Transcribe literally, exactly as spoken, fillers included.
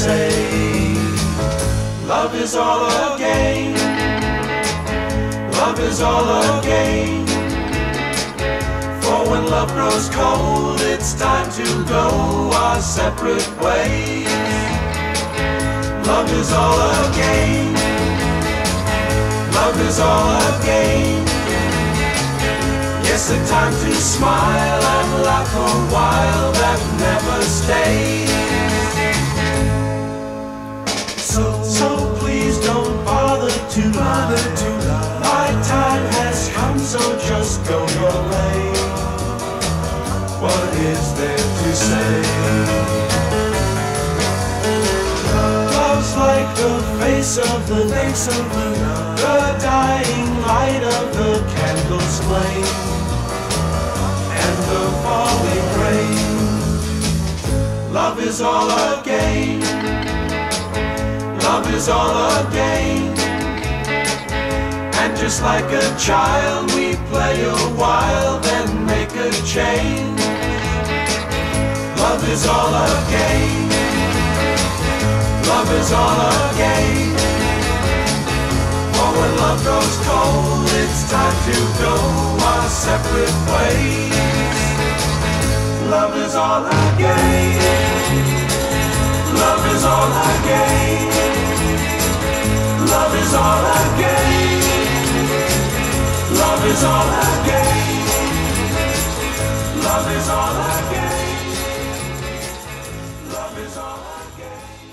say. Love is all a game. Love is all a game. For when love grows cold, it's time to go our separate ways. Love is all a game. Love is all a game. Yes, a time to smile and laugh a while that never stays. So, so please don't bother to bother to lie. My time has come, so just go your way. What is there to say? Love's like the face of the face of the the dying light of the candle's flame and the falling rain. Love is all a game. Love is all a game. And just like a child, we play a while, then make a change. Love is all a game. Love is all a game. For when love grows cold, it's time to go our separate ways. Love is all a game. Love is all a game. Love is all a game. Love is all a game. Love is all a game. Love is all a game.